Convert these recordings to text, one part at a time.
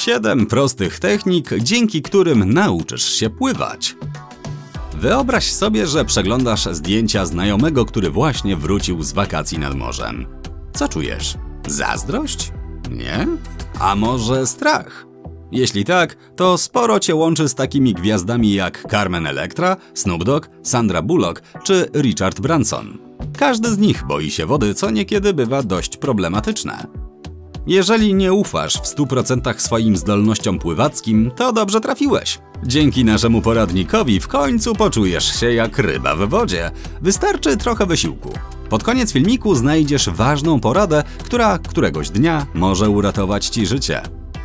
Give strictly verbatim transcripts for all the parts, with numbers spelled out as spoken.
siedem prostych technik, dzięki którym nauczysz się pływać. Wyobraź sobie, że przeglądasz zdjęcia znajomego, który właśnie wrócił z wakacji nad morzem. Co czujesz? Zazdrość? Nie? A może strach? Jeśli tak, to sporo cię łączy z takimi gwiazdami jak Carmen Electra, Snoop Dogg, Sandra Bullock czy Richard Branson. Każdy z nich boi się wody, co niekiedy bywa dość problematyczne. Jeżeli nie ufasz w stu procentach swoim zdolnościom pływackim, to dobrze trafiłeś. Dzięki naszemu poradnikowi w końcu poczujesz się jak ryba w wodzie. Wystarczy trochę wysiłku. Pod koniec filmiku znajdziesz ważną poradę, która któregoś dnia może uratować ci życie.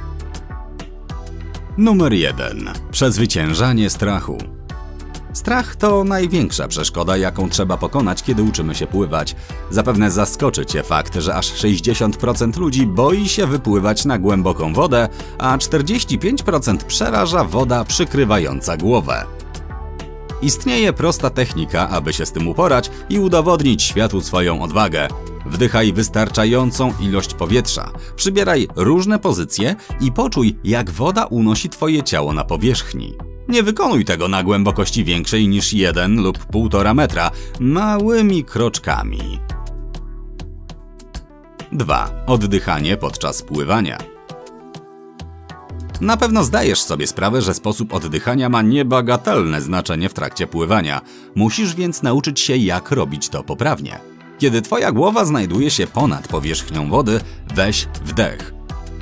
Numer jeden. Przezwyciężanie strachu. Strach to największa przeszkoda, jaką trzeba pokonać, kiedy uczymy się pływać. Zapewne zaskoczy cię fakt, że aż sześćdziesiąt procent ludzi boi się wypływać na głęboką wodę, a czterdzieści pięć procent przeraża woda przykrywająca głowę. Istnieje prosta technika, aby się z tym uporać i udowodnić światu swoją odwagę. Wdychaj wystarczającą ilość powietrza, przybieraj różne pozycje i poczuj, jak woda unosi twoje ciało na powierzchni. Nie wykonuj tego na głębokości większej niż jeden lub półtora metra, małymi kroczkami. dwa. Oddychanie podczas pływania. Na pewno zdajesz sobie sprawę, że sposób oddychania ma niebagatelne znaczenie w trakcie pływania. Musisz więc nauczyć się, jak robić to poprawnie. Kiedy twoja głowa znajduje się ponad powierzchnią wody, weź wdech.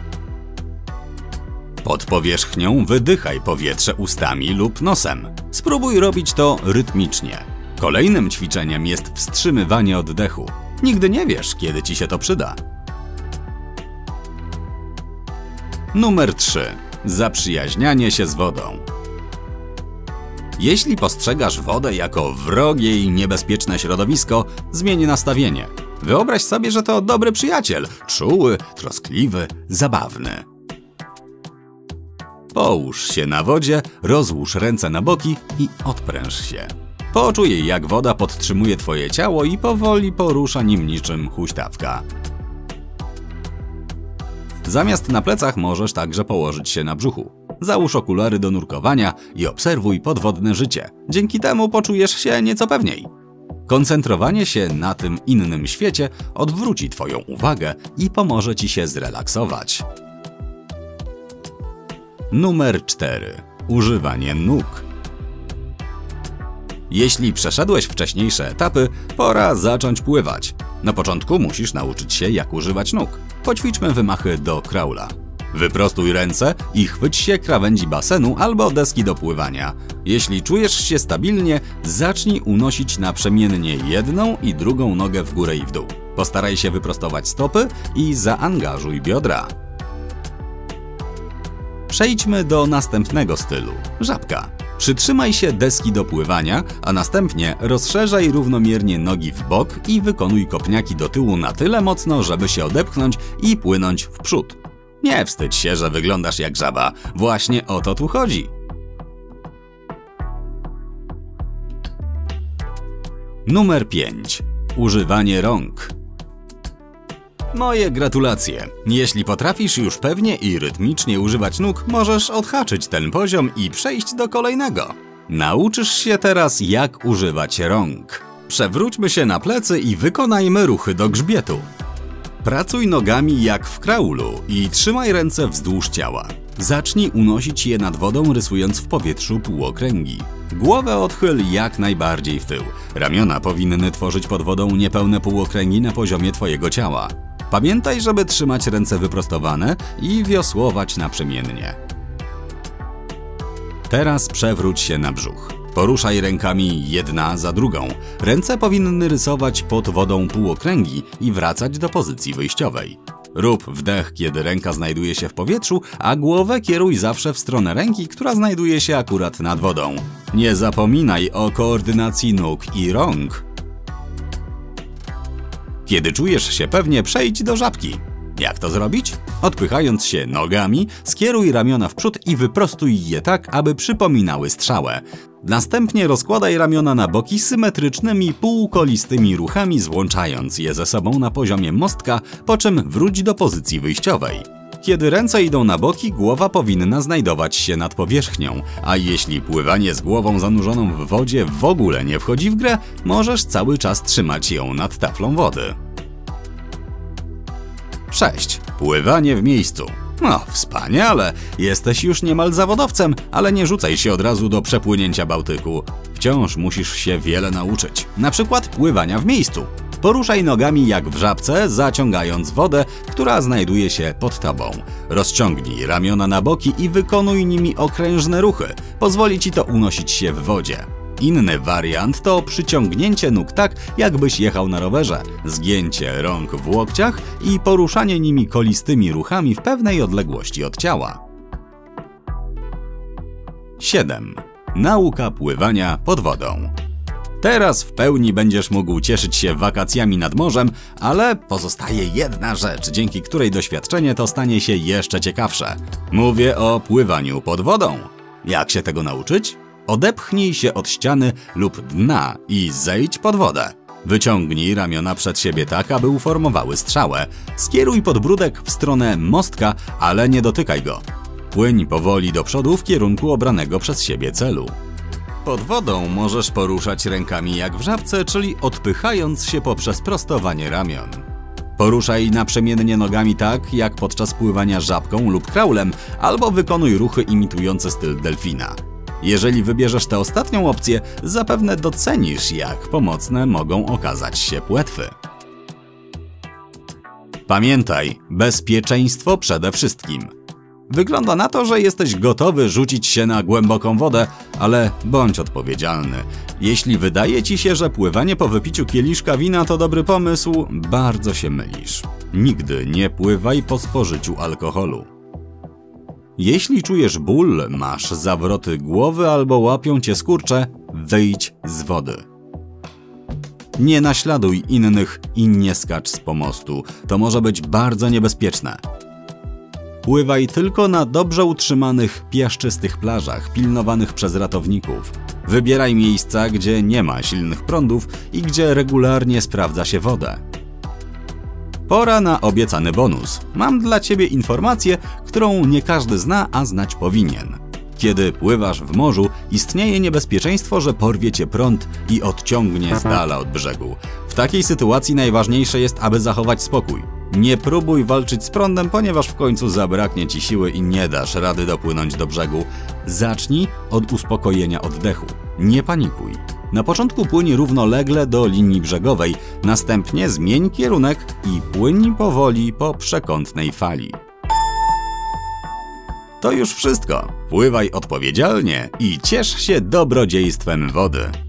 Pod powierzchnią wydychaj powietrze ustami lub nosem. Spróbuj robić to rytmicznie. Kolejnym ćwiczeniem jest wstrzymywanie oddechu. Nigdy nie wiesz, kiedy ci się to przyda. Numer trzy. Zaprzyjaźnianie się z wodą. Jeśli postrzegasz wodę jako wrogie i niebezpieczne środowisko, zmień nastawienie. Wyobraź sobie, że to dobry przyjaciel, czuły, troskliwy, zabawny. Połóż się na wodzie, rozłóż ręce na boki i odpręż się. Poczuj, jak woda podtrzymuje twoje ciało i powoli porusza nim niczym huśtawka. Zamiast na plecach możesz także położyć się na brzuchu. Załóż okulary do nurkowania i obserwuj podwodne życie. Dzięki temu poczujesz się nieco pewniej. Koncentrowanie się na tym innym świecie odwróci twoją uwagę i pomoże ci się zrelaksować. Numer cztery. Używanie nóg. Jeśli przeszedłeś wcześniejsze etapy, pora zacząć pływać. Na początku musisz nauczyć się, jak używać nóg. Poćwiczmy wymachy do kraula. Wyprostuj ręce i chwyć się krawędzi basenu albo deski do pływania. Jeśli czujesz się stabilnie, zacznij unosić naprzemiennie jedną i drugą nogę w górę i w dół. Postaraj się wyprostować stopy i zaangażuj biodra. Przejdźmy do następnego stylu – żabka. Przytrzymaj się deski do pływania, a następnie rozszerzaj równomiernie nogi w bok i wykonuj kopniaki do tyłu na tyle mocno, żeby się odepchnąć i płynąć w przód. Nie wstydź się, że wyglądasz jak żaba. Właśnie o to tu chodzi. Numer pięć. Używanie rąk. Moje gratulacje! Jeśli potrafisz już pewnie i rytmicznie używać nóg, możesz odhaczyć ten poziom i przejść do kolejnego. Nauczysz się teraz, jak używać rąk. Przewróćmy się na plecy i wykonajmy ruchy do grzbietu. Pracuj nogami jak w kraulu i trzymaj ręce wzdłuż ciała. Zacznij unosić je nad wodą, rysując w powietrzu półokręgi. Głowę odchyl jak najbardziej w tył. Ramiona powinny tworzyć pod wodą niepełne półokręgi na poziomie twojego ciała. Pamiętaj, żeby trzymać ręce wyprostowane i wiosłować naprzemiennie. Teraz przewróć się na brzuch. Poruszaj rękami jedna za drugą. Ręce powinny rysować pod wodą półokręgi i wracać do pozycji wyjściowej. Rób wdech, kiedy ręka znajduje się w powietrzu, a głowę kieruj zawsze w stronę ręki, która znajduje się akurat nad wodą. Nie zapominaj o koordynacji nóg i rąk. Kiedy czujesz się pewnie, przejdź do żabki. Jak to zrobić? Odpychając się nogami, skieruj ramiona w przód i wyprostuj je tak, aby przypominały strzałę. Następnie rozkładaj ramiona na boki symetrycznymi, półkolistymi ruchami, złączając je ze sobą na poziomie mostka, po czym wróć do pozycji wyjściowej. Kiedy ręce idą na boki, głowa powinna znajdować się nad powierzchnią, a jeśli pływanie z głową zanurzoną w wodzie w ogóle nie wchodzi w grę, możesz cały czas trzymać ją nad taflą wody. sześć. Pływanie w miejscu. No, wspaniale! Jesteś już niemal zawodowcem, ale nie rzucaj się od razu do przepłynięcia Bałtyku. Wciąż musisz się wiele nauczyć. Na przykład pływania w miejscu. Poruszaj nogami jak w żabce, zaciągając wodę, która znajduje się pod tobą. Rozciągnij ramiona na boki i wykonuj nimi okrężne ruchy. Pozwoli ci to unosić się w wodzie. Inny wariant to przyciągnięcie nóg tak, jakbyś jechał na rowerze, zgięcie rąk w łokciach i poruszanie nimi kolistymi ruchami w pewnej odległości od ciała. siedem. Nauka pływania pod wodą. Teraz w pełni będziesz mógł cieszyć się wakacjami nad morzem, ale pozostaje jedna rzecz, dzięki której doświadczenie to stanie się jeszcze ciekawsze. Mówię o pływaniu pod wodą. Jak się tego nauczyć? Odepchnij się od ściany lub dna i zejdź pod wodę. Wyciągnij ramiona przed siebie tak, aby uformowały strzałę. Skieruj podbródek w stronę mostka, ale nie dotykaj go. Płyń powoli do przodu w kierunku obranego przez siebie celu. Pod wodą możesz poruszać rękami jak w żabce, czyli odpychając się poprzez prostowanie ramion. Poruszaj naprzemiennie nogami tak, jak podczas pływania żabką lub kraulem, albo wykonuj ruchy imitujące styl delfina. Jeżeli wybierzesz tę ostatnią opcję, zapewne docenisz, jak pomocne mogą okazać się płetwy. Pamiętaj, bezpieczeństwo przede wszystkim. Wygląda na to, że jesteś gotowy rzucić się na głęboką wodę, ale bądź odpowiedzialny. Jeśli wydaje ci się, że pływanie po wypiciu kieliszka wina to dobry pomysł, bardzo się mylisz. Nigdy nie pływaj po spożyciu alkoholu. Jeśli czujesz ból, masz zawroty głowy albo łapią cię skurcze, wyjdź z wody. Nie naśladuj innych i nie skacz z pomostu. To może być bardzo niebezpieczne. Pływaj tylko na dobrze utrzymanych, piaszczystych plażach, pilnowanych przez ratowników. Wybieraj miejsca, gdzie nie ma silnych prądów i gdzie regularnie sprawdza się wodę. Pora na obiecany bonus. Mam dla ciebie informację, którą nie każdy zna, a znać powinien. Kiedy pływasz w morzu, istnieje niebezpieczeństwo, że porwie cię prąd i odciągnie z dala od brzegu. W takiej sytuacji najważniejsze jest, aby zachować spokój. Nie próbuj walczyć z prądem, ponieważ w końcu zabraknie ci siły i nie dasz rady dopłynąć do brzegu. Zacznij od uspokojenia oddechu. Nie panikuj. Na początku płyń równolegle do linii brzegowej, następnie zmień kierunek i płyń powoli po przekątnej fali. To już wszystko. Pływaj odpowiedzialnie i ciesz się dobrodziejstwem wody.